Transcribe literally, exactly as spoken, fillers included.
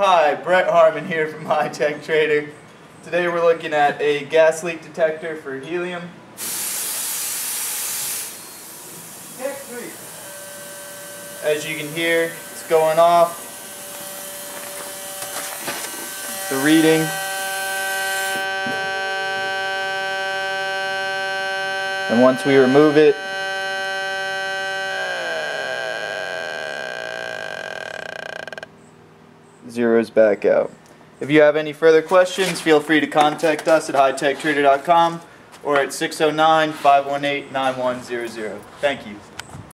Hi, Brett Harmon here from High Tech Trader. Today we're looking at a gas leak detector for helium. As you can hear, it's going off. The reading. And once we remove it, zeroes back out. If you have any further questions, feel free to contact us at high tech trader dot com or at six oh nine, five one eight, nine one zero zero. Thank you.